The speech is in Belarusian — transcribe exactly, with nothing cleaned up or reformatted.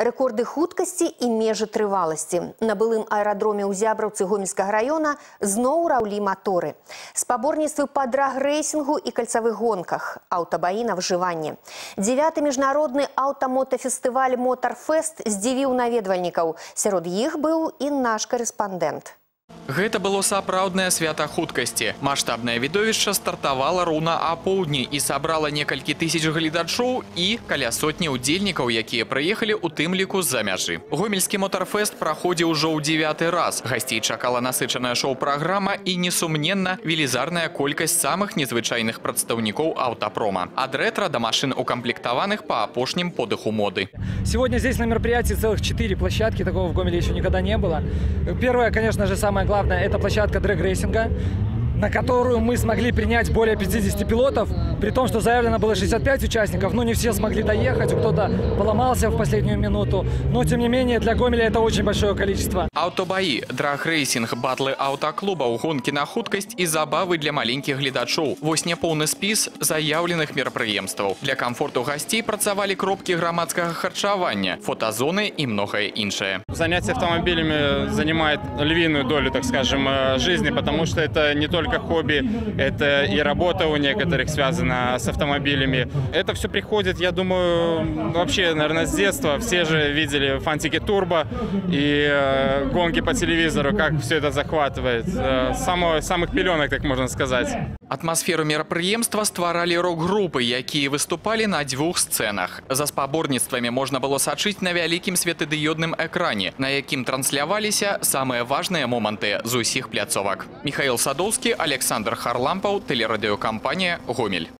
Рэкорды хуткасці і межы трываласці. На былым аэрадроме ў Зябраўцы Гомельскага района зноў раўлі маторы. Спаборніцтвы па драг-рэйсінгу і кальцавых гонках, аўтабаі на выжыванне. Дзявяты міжнародны аўтамотафестываль «Мотарфест» здзівіў наведвальнікаў. Сярод іх быў і наш карэспандэнт. Гэта было сапраўднае свята хуткасці. Маштабнае відовішча стартавала роўна апоўдні і сабрала некалькі тысяч гледачоў і каля сотні ўдзельнікаў, якія прыехалі ў тым ліку з-за мяжы. Гомельскі мотарфест праходзіў ужо ў дзевяты раз. Гасцей чакала насычаная шоу-праграма і, несумненна, велізарная колькасць самых незвычайных прадстаўнікоў аўтапрома. Ад рэтра да машын укамплектаваных па апошнім подыху моды. Сегодня здесь на мероприятии целых четыре площадки, такого в Гомеле еще никогда не было. Первая, конечно же, самое главное, это площадка дрэг-рейсинга, на которую мы смогли принять более пятидесяти пилотов, при том, что заявлено было шестьдесят пять участников, но не все смогли доехать, кто-то поломался в последнюю минуту, но тем не менее для Гомеля это очень большое количество. Аўтабаі, драг-рэйсінг, батлы аўтаклубаў, гонкі на хуткасць і забавы для маленькіх гледачоў. Вось няпоўны спіс заяўленых мерапрыемстваў. Для камфорту гасцей працавалі кропкі грамадскага харчавання, фотозоны и многое іншае. Занятие автомобилями занимает львиную долю, так скажем, жизни, потому что это не только хобби, это и работа у некоторых связана с автомобилями. Это все приходит, я думаю, вообще, наверное, с детства. Все же видели «Фантики Турбо» и э, гонки по телевизору, как все это захватывает. Э, само, самых пеленок, так можно сказать. Атмасферу мерапрыемства стваралі рок-групы, якія выступалі на дзвюх сцэнах. За спаборніцтвамі можна было сачыць на вялікім светадыёдным экране, на якім трансляваліся самыя важныя моманты з усіх пляцовак. Михаил Садоўскі, Александр Харлампаў, тэлерадыёкампанія «Гомель».